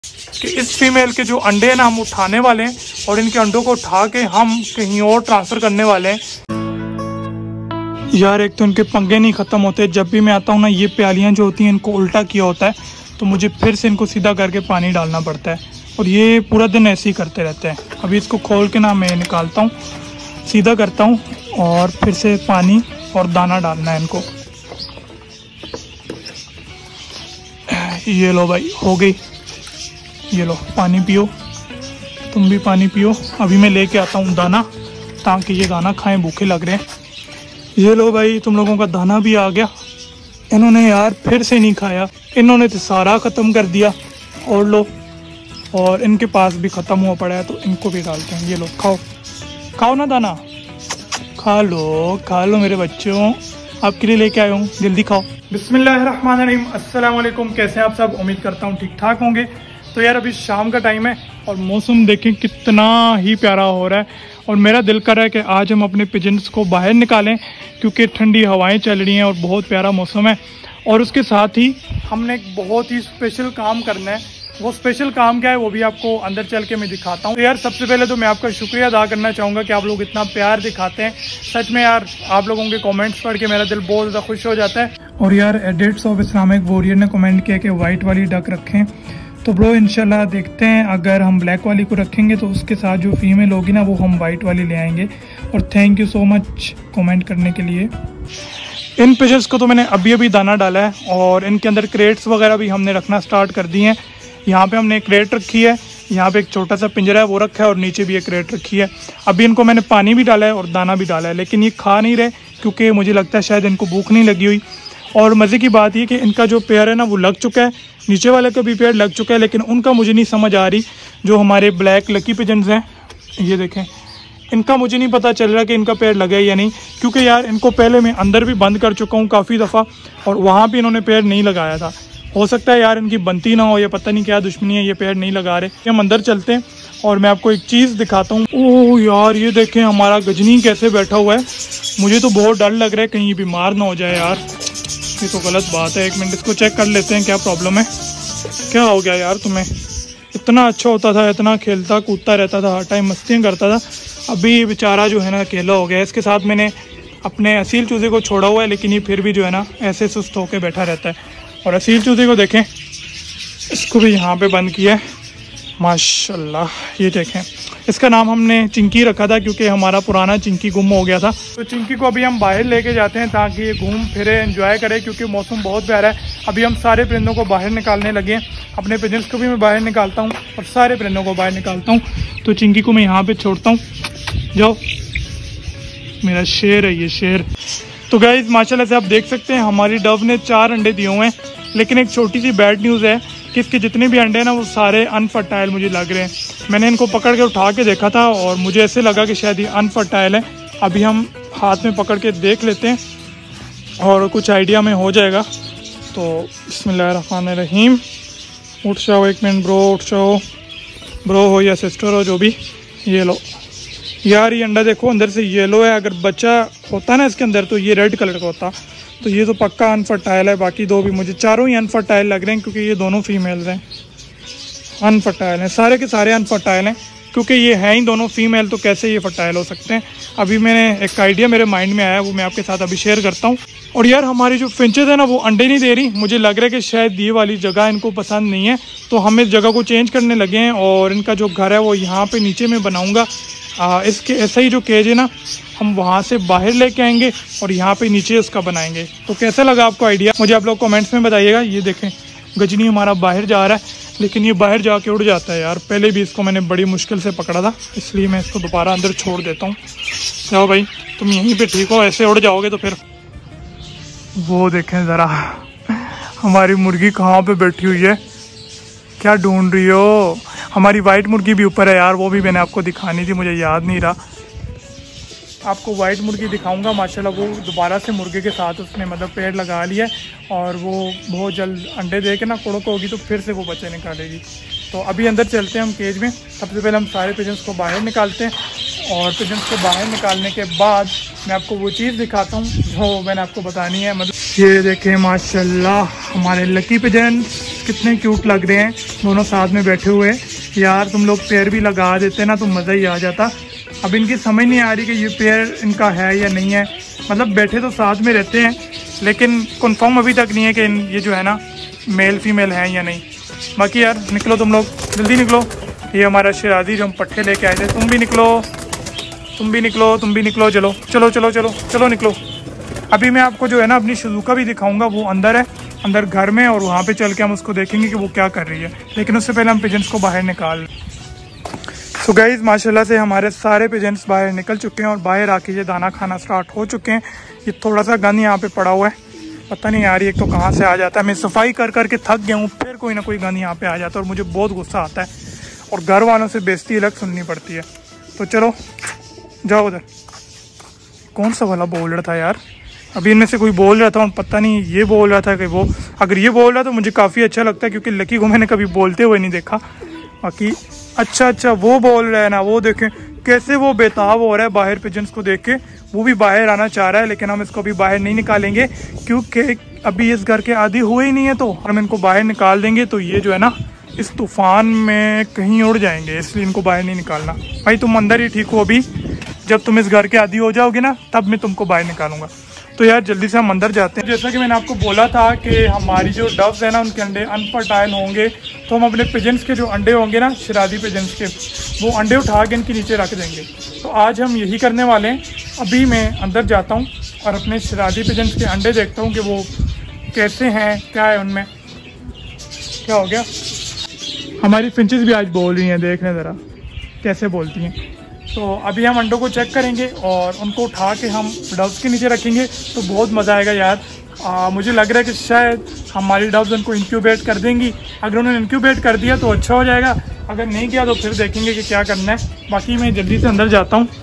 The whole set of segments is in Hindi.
कि इस फीमेल के जो अंडे हैं ना हम उठाने वाले हैं और इनके अंडों को उठा के हम कहीं और ट्रांसफ़र करने वाले हैं। यार एक तो इनके पंगे नहीं ख़त्म होते, जब भी मैं आता हूँ ना ये प्यालियाँ जो होती हैं इनको उल्टा किया होता है, तो मुझे फिर से इनको सीधा करके पानी डालना पड़ता है और ये पूरा दिन ऐसे ही करते रहते हैं। अभी इसको खोल के ना मैं निकालता हूँ, सीधा करता हूँ और फिर से पानी और दाना डालना है इनको। ये लो भाई, हो गई। ये लो पानी पियो, तुम भी पानी पियो। अभी मैं लेके आता हूँ दाना ताकि ये दाना खाएं, भूखे लग रहे हैं। ये लो भाई, तुम लोगों का दाना भी आ गया। इन्होंने यार फिर से नहीं खाया, इन्होंने तो सारा ख़त्म कर दिया। और लो, और इनके पास भी ख़त्म हुआ पड़ा है तो इनको भी डालते हैं। ये लो खाओ, खाओ ना दाना, खा लो मेरे बच्चों, आपके लिए लेके आया हूँ, जल्दी खाओ। बिस्मिल्लाहिर्रहमानिर्रहीम, अस्सलाम वालेकुम। कैसे हैं आप सब? उम्मीद करता हूँ ठीक ठाक होंगे। तो यार अभी शाम का टाइम है और मौसम देखें कितना ही प्यारा हो रहा है और मेरा दिल कर रहा है कि आज हम अपने पिजन्स को बाहर निकालें क्योंकि ठंडी हवाएं चल रही हैं और बहुत प्यारा मौसम है। और उसके साथ ही हमने एक बहुत ही स्पेशल काम करना है। वो स्पेशल काम क्या है वो भी आपको अंदर चल के मैं दिखाता हूँ। तो यार सबसे पहले तो मैं आपका शुक्रिया अदा करना चाहूँगा कि आप लोग इतना प्यार दिखाते हैं। सच में यार आप लोगों के कमेंट्स पढ़ के मेरा दिल बहुत ज़्यादा खुश हो जाता है। और यार एडिट्स ऑफ इस्लामिक वॉरियर ने कमेंट किया कि वाइट वाली डक रखें, तो ब्रो इंशाल्लाह देखते हैं, अगर हम ब्लैक वाली को रखेंगे तो उसके साथ जो फीमेल होगी ना वो हम वाइट वाली ले आएंगे। और thank you so much comment करने के लिए। इन पिजन्स को तो मैंने अभी अभी दाना डाला है और इनके अंदर क्रेट्स वगैरह भी हमने रखना स्टार्ट कर दिए हैं। यहाँ पे हमने एक क्रेट रखी है, यहाँ पे एक छोटा सा पिंजरा है वो रखा है और नीचे भी एक क्रेट रखी है। अभी इनको मैंने पानी भी डाला है और दाना भी डाला है, लेकिन ये खा नहीं रहे क्योंकि मुझे लगता है शायद इनको भूख नहीं लगी हुई। और मज़े की बात ये कि इनका जो पेयर है ना वो लग चुका है, नीचे वाले का भी पेयर लग चुका है, लेकिन उनका मुझे नहीं समझ आ रही। जो हमारे ब्लैक लकी पिजन्स हैं ये देखें, इनका मुझे नहीं पता चल रहा कि इनका पेयर लगा है या नहीं, क्योंकि यार इनको पहले मैं अंदर भी बंद कर चुका हूँ काफ़ी दफ़ा और वहाँ भी इन्होंने पेयर नहीं लगाया था। हो सकता है यार इनकी बनती ना हो या पता नहीं क्या दुश्मनी है, ये पेड़ नहीं लगा रहे। हम अंदर चलते हैं और मैं आपको एक चीज़ दिखाता हूँ। ओह यार ये देखें हमारा गजनी कैसे बैठा हुआ है, मुझे तो बहुत डर लग रहा है कहीं बीमार ना हो जाए यार, ये तो गलत बात है। एक मिनट इसको चेक कर लेते हैं क्या प्रॉब्लम है। क्या हो गया यार तुम्हें? इतना अच्छा होता था, इतना खेलता कूदता रहता था, हर टाइम मस्तियाँ करता था, अभी बेचारा जो है ना अकेला हो गया। इसके साथ मैंने अपने असील चूज़े को छोड़ा हुआ है, लेकिन ये फिर भी जो है ना ऐसे सुस्त होकर बैठा रहता है। और असील चूज़े को देखें, इसको भी यहाँ पे बंद किया है माशाल्लाह। ये देखें, इसका नाम हमने चिंकी रखा था क्योंकि हमारा पुराना चिंकी गुम हो गया था। तो चिंकी को अभी हम बाहर लेके जाते हैं ताकि ये घूम फिरे, एंजॉय करे, क्योंकि मौसम बहुत प्यारा है। अभी हम सारे परिंदों को बाहर निकालने लगे हैं, अपने पिजन्स को भी मैं बाहर निकालता हूँ और सारे परिंदों को बाहर निकालता हूँ। तो चिंकी को मैं यहाँ पर छोड़ता हूँ, जाओ मेरा शेर है ये शेर। तो गाइस माशाल्लाह से आप देख सकते हैं हमारी डव ने 4 अंडे दिए हुए हैं, लेकिन एक छोटी सी बैड न्यूज़ है कि इसके जितने भी अंडे हैं ना वो सारे अनफर्टाइल मुझे लग रहे हैं। मैंने इनको पकड़ के उठा के देखा था और मुझे ऐसे लगा कि शायद ये अनफर्टाइल है। अभी हम हाथ में पकड़ के देख लेते हैं और कुछ आइडिया में हो जाएगा। तो बिस्मिल्लाहिर्रहमानिर्रहीम, उठ जाओ एक मिनट ब्रो, उठ जाओ ब्रो हो या सिस्टर हो जो भी। ये लो यार, ये अंडा देखो अंदर से येलो है, अगर बच्चा होता ना इसके अंदर तो ये रेड कलर का होता। तो ये तो पक्का अनफर्टाइल है। बाकी 2 भी मुझे, चारों ही अनफर्टाइल लग रहे हैं क्योंकि ये दोनों फीमेल्स हैं, अनफर्टाइल हैं, सारे के सारे अनफर्टाइल हैं क्योंकि ये हैं ही दोनों फीमेल, तो कैसे ये फर्टाइल हो सकते हैं। अभी मैंने एक आइडिया मेरे माइंड में आया, वो मैं आपके साथ अभी शेयर करता हूँ। और यार हमारी जो फिंचेस है ना वो अंडे नहीं दे रही, मुझे लग रहा है कि शायद ये वाली जगह इनको पसंद नहीं है, तो हम इस जगह को चेंज करने लगे हैं और इनका जो घर है वो यहाँ पे नीचे में बनाऊँगा। इसके ऐसा ही जो केज है ना हम वहाँ से बाहर लेके आएंगे और यहाँ पे नीचे उसका बनाएंगे। तो कैसा लगा आपको आइडिया, मुझे आप लोग कमेंट्स में बताइएगा। ये देखें गजनी हमारा बाहर जा रहा है, लेकिन ये बाहर जाके उड़ जाता है यार। पहले भी इसको मैंने बड़ी मुश्किल से पकड़ा था, इसलिए मैं इसको दोबारा अंदर छोड़ देता हूँ। जाओ भाई तुम यहीं पे ठीक हो, ऐसे उड़ जाओगे तो फिर। वो देखें ज़रा हमारी मुर्गी कहाँ पे बैठी हुई है, क्या ढूंढ रही हो? हमारी वाइट मुर्गी भी ऊपर है यार, वो भी मैंने आपको दिखानी थी, मुझे याद नहीं रहा। आपको वाइट मुर्गी दिखाऊंगा, माशाल्लाह वो दोबारा से मुर्गे के साथ उसने मतलब पेड़ लगा लिया है और वो बहुत जल्द अंडे दे के ना कुड़क होगी तो फिर से वो बच्चे निकालेगी। तो अभी अंदर चलते हैं हम केज में। सबसे पहले हम सारे पिजन्स को बाहर निकालते हैं और पिजन्स को बाहर निकालने के बाद मैं आपको वो चीज़ दिखाता हूँ जो मैंने आपको बतानी है। मतलब ये देखें माशाल्लाह हमारे लकी पिजन्स, पिजन्स कितने क्यूट लग रहे हैं, दोनों साथ में बैठे हुए। यार तुम लोग पेयर भी लगा देते ना तो मज़ा ही आ जाता। अब इनकी समझ नहीं आ रही कि ये पेयर इनका है या नहीं है। मतलब बैठे तो साथ में रहते हैं लेकिन कंफर्म अभी तक नहीं है कि ये जो है ना मेल फीमेल हैं या नहीं। बाकी यार निकलो तुम लोग, जल्दी निकलो। ये हमारा शराजी जो हम पट्टे लेके आए थे, तुम भी निकलो, तुम भी निकलो, तुम भी निकलो। चलो चलो चलो चलो चलो निकलो। अभी मैं आपको जो है ना अपनी शिज़ुका भी दिखाऊंगा, वो अंदर है, अंदर घर में, और वहाँ पे चल के हम उसको देखेंगे कि वो क्या कर रही है। लेकिन उससे पहले हम पिजन्स को बाहर निकाल। सो गाइस माशाल्लाह से हमारे सारे पिजन्स बाहर निकल चुके हैं और बाहर आके ये दाना खाना स्टार्ट हो चुके हैं। ये थोड़ा सा गंद यहाँ पे पड़ा हुआ है, पता नहीं यार ये तो कहाँ से आ जाता है। मैं सफाई कर करके थक गया हूँ, फिर कोई ना कोई गंद यहाँ पे आ जाता है और मुझे बहुत गुस्सा आता है और घर वालों से बेइज्जती अलग सुननी पड़ती है। तो चलो जाओ उधर। कौन सा वाला बोल रहा था यार? अभी इनमें से कोई बोल रहा था और पता नहीं ये बोल रहा था कि वो। अगर ये बोल रहा तो मुझे काफ़ी अच्छा लगता है क्योंकि लकी को मैंने कभी बोलते हुए नहीं देखा। बाकी अच्छा वो बोल रहा है ना, वो देखें कैसे वो बेताब हो रहा है बाहर पिजन्स को देख के। वो भी बाहर आना चाह रहा है लेकिन हम इसको अभी बाहर नहीं निकालेंगे क्योंकि अभी इस घर के आदी हुए ही नहीं है। तो हम इनको बाहर निकाल देंगे तो ये जो है ना इस तूफान में कहीं उड़ जाएंगे, इसलिए इनको बाहर नहीं निकालना। भाई तुम अंदर ही ठीक हो, अभी जब तुम इस घर के आदी हो जाओगे ना तब मैं तुमको बाहर निकालूंगा। तो यार जल्दी से हम अंदर जाते हैं। जैसा कि मैंने आपको बोला था कि हमारी जो डव्स है ना उनके अंडे अनफर्टाइल होंगे, तो हम अपने पिजन्स के जो अंडे होंगे ना शरादी पिजन्स के, वो अंडे उठा के इनके नीचे रख देंगे। तो आज हम यही करने वाले हैं। अभी मैं अंदर जाता हूँ और अपने शरादी पिजन्स के अंडे देखता हूँ कि वो कैसे हैं, क्या है उनमें। क्या हो गया? हमारी फिंचेस भी आज बोल रही हैं, देखने ज़रा कैसे बोलती हैं। तो अभी हम अंडों को चेक करेंगे और उनको उठा के हम डव्स के नीचे रखेंगे तो बहुत मज़ा आएगा यार। मुझे लग रहा है कि शायद हमारी डव्स उनको इंक्यूबेट कर देंगी। अगर उन्होंने इंक्यूबेट कर दिया तो अच्छा हो जाएगा, अगर नहीं किया तो फिर देखेंगे कि क्या करना है। बाकी मैं जल्दी से अंदर जाता हूँ।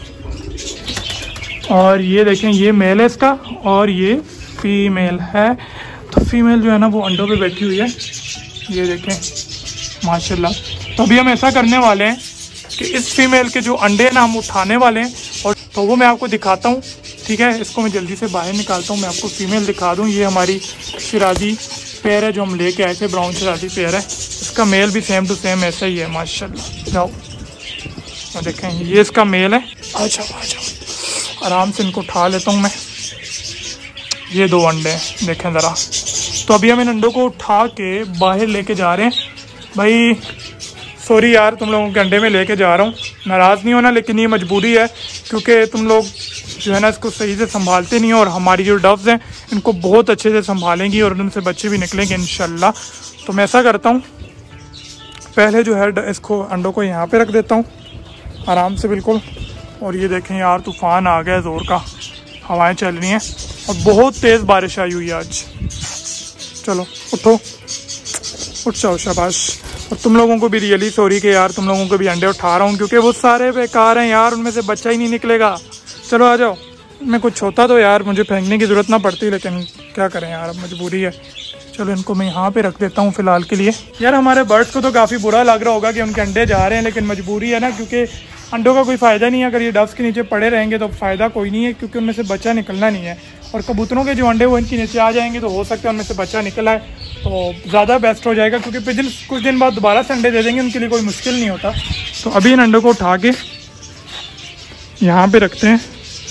और ये देखें, ये मेल है इसका और ये फीमेल है। तो फीमेल जो है ना वो अंडों पे बैठी हुई है, ये देखें माशाल्लाह। तो अभी हम ऐसा करने वाले हैं कि इस फीमेल के जो अंडे हैं ना हम उठाने वाले हैं और तो वो मैं आपको दिखाता हूँ, ठीक है। इसको मैं जल्दी से बाहर निकालता हूँ, मैं आपको फीमेल दिखा दूँ। ये हमारी शरादी पेयर है जो हम लेके आए थे, ब्राउन शरादी पेयर है। इसका मेल भी सेम टू सेम ऐसा ही है माशाल्लाह। जाओ और देखें, ये इसका मेल है। आ जाओ आ जाओ, आराम से इनको उठा लेता हूँ मैं। ये 2 अंडे हैं, देखें ज़रा। तो अभी हम इन अंडों को उठा के बाहर लेके जा रहे हैं। भाई सॉरी यार, तुम लोगों के अंडे में लेके जा रहा हूँ, नाराज़ नहीं होना, लेकिन ये मजबूरी है क्योंकि तुम लोग जो है ना इसको सही से संभालते नहीं हो और हमारी जो डव्स हैं इनको बहुत अच्छे से संभालेंगी और उनसे बच्चे भी निकलेंगे इंशाल्लाह। तो मैं ऐसा करता हूँ, पहले जो है इसको अंडों को यहाँ पे रख देता हूँ आराम से बिल्कुल। और ये देखें यार तूफ़ान आ गया, ज़ोर का हवाएँ चल रही हैं और बहुत तेज़ बारिश आई हुई है आज। चलो उठो, उठ जाओ, शाबाश। और तुम लोगों को भी रियली सॉरी कि यार तुम लोगों को भी अंडे उठा रहा हूँ क्योंकि वो सारे बेकार हैं यार, उनमें से बच्चा ही नहीं निकलेगा। चलो आ जाओ, मैं कुछ होता तो यार मुझे फेंकने की ज़रूरत ना पड़ती, लेकिन क्या करें यार, अब मजबूरी है। चलो इनको मैं यहाँ पे रख देता हूँ फ़िलहाल के लिए। यार हमारे बर्ड्स को तो काफ़ी बुरा लग रहा होगा कि उनके अंडे जा रहे हैं, लेकिन मजबूरी है ना, क्योंकि अंडों का कोई फ़ायदा नहीं है। अगर ये डव्स के नीचे पड़े रहेंगे तो फ़ायदा कोई नहीं है क्योंकि उनमें से बच्चा निकलना नहीं है। और कबूतरों के जो अंडे वो इनके नीचे आ जाएंगे तो हो सकता है उनमें से बच्चा निकल आए, तो ज़्यादा बेस्ट हो जाएगा क्योंकि पिजन कुछ दिन बाद दोबारा से अंडे दे देंगे, उनके लिए कोई मुश्किल नहीं होता। तो अभी इन अंडों को उठा के यहाँ पे रखते हैं,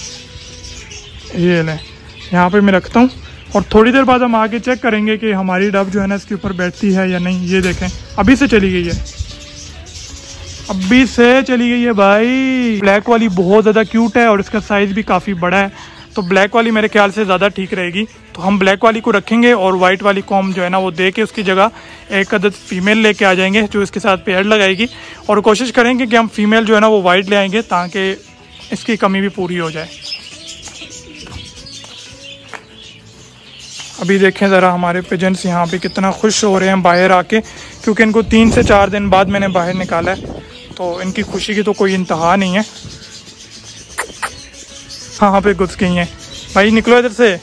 ये लें यहाँ पे मैं रखता हूँ और थोड़ी देर बाद हम आके चेक करेंगे कि हमारी डव जो है ना इसके ऊपर बैठती है या नहीं। ये देखें अभी से चली गई है, अभी से चली गई है भाई। ब्लैक वाली बहुत ज़्यादा क्यूट है और इसका साइज़ भी काफ़ी बड़ा है, तो ब्लैक वाली मेरे ख्याल से ज़्यादा ठीक रहेगी। तो हम ब्लैक वाली को रखेंगे और वाइट वाली को हम जो है ना वो दे के उसकी जगह एक अदद फीमेल लेके आ जाएंगे जो इसके साथ पेयर लगाएगी। और कोशिश करेंगे कि हम फीमेल जो है ना वो वाइट ले आएंगे ताकि इसकी कमी भी पूरी हो जाए। अभी देखें ज़रा हमारे पिजन्स यहाँ पे कितना खुश हो रहे हैं बाहर आके, क्योंकि इनको 3 से 4 दिन बाद मैंने बाहर निकाला है, तो इनकी खुशी की तो कोई इंतहा नहीं है। हाँ पे घुस गई हैं भाई, निकलो इधर से।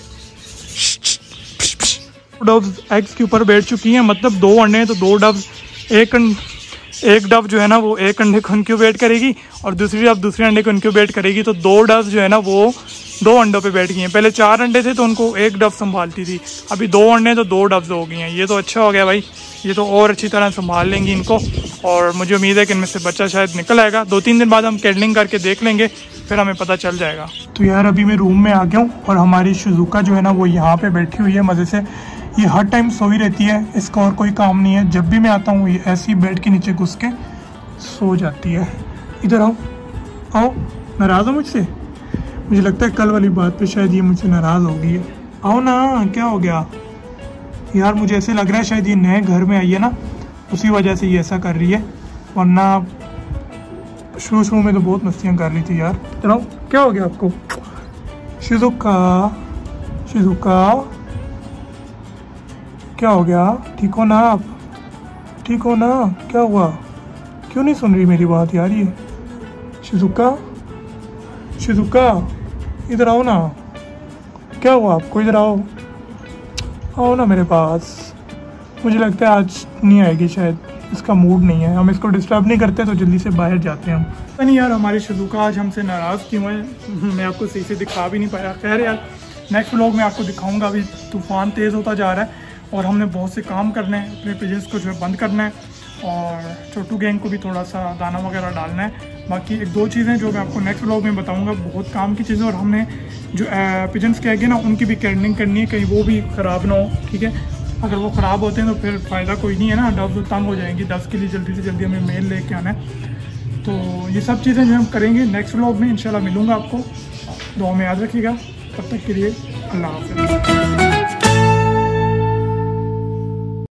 डव्स एग्स के ऊपर बैठ चुकी हैं, मतलब 2 अंडे हैं तो 2 डव्स, एक डव जो है ना वो एक अंडे को इंक्यूबेट करेगी और दूसरी डव दूसरे अंडे को इंक्यूबेट करेगी। तो 2 डव्स जो है ना वो 2 अंडों पे बैठ गई हैं। पहले 4 अंडे थे तो उनको एक डव संभालती थी, अभी 2 अंडे तो 2 डव्स हो गई हैं। ये तो अच्छा हो गया भाई, ये तो और अच्छी तरह संभाल लेंगी इनको, और मुझे उम्मीद है कि इनमें से बच्चा शायद निकल आएगा। 2-3 दिन बाद हम कैडलिंग करके देख लेंगे, फिर हमें पता चल जाएगा। तो यार अभी मैं रूम में आ गया हूँ और हमारी शिजुका जो है ना वो यहाँ पे बैठी हुई है मज़े से। ये हर टाइम सोई रहती है, इसका और कोई काम नहीं है। जब भी मैं आता हूँ ये ऐसी बेड के नीचे घुस के सो जाती है। इधर आओ, आओ, नाराज़ हो मुझसे? मुझे लगता है कल वाली बात पे शायद ये मुझसे नाराज़ हो गई है। आओ ना, क्या हो गया यार? मुझे ऐसे लग रहा है शायद ये नए घर में आई है ना, उसी वजह से ये ऐसा कर रही है, वरना शुरू में तो बहुत मस्तियाँ कर रही थी यार। चलो, क्या हो गया आपको? शिजुका, शिजुका क्या हो गया? ठीक हो ना आप? ठीक हो ना? क्या हुआ? क्यों नहीं सुन रही मेरी बात यार ये? शिजुका, शिजुका इधर आओ ना, क्या हुआ आपको? इधर आओ, आओ ना मेरे पास। मुझे लगता है आज नहीं आएगी शायद, इसका मूड नहीं है। हम इसको डिस्टर्ब नहीं करते तो जल्दी से बाहर जाते हैं हम। पता नहीं यार हमारी शिजुका आज हमसे नाराज़ क्यों है, मैं आपको सही से दिखा भी नहीं पाया। खैर यार नेक्स्ट व्लॉग में आपको दिखाऊंगा। अभी तूफ़ान तेज़ होता जा रहा है और हमने बहुत से काम करने हैं, अपने पिजन्स को जो है बंद करना है और छोटू गैंग को भी थोड़ा सा दाना वगैरह डालना है। बाकी 1-2 चीज़ें जो मैं आपको नेक्स्ट व्लॉग में बताऊंगा, बहुत काम की चीज़ें। और हमने जो पिजन्स के एग है ना उनकी भी केयरिंग करनी है, कहीं वो भी ख़राब ना हो, ठीक है? अगर वो ख़राब होते हैं तो फिर फ़ायदा कोई नहीं है ना, डव्स तंग हो जाएंगी। डव्स के लिए जल्दी से जल्दी हमें मेल लेके आना है। तो ये सब चीज़ें जो हम करेंगे नेक्स्ट व्लॉग में, इंशाल्लाह मिलूँगा आपको। दुआ में याद रखिएगा, तब तक के लिए अल्लाह हाफ़िज़।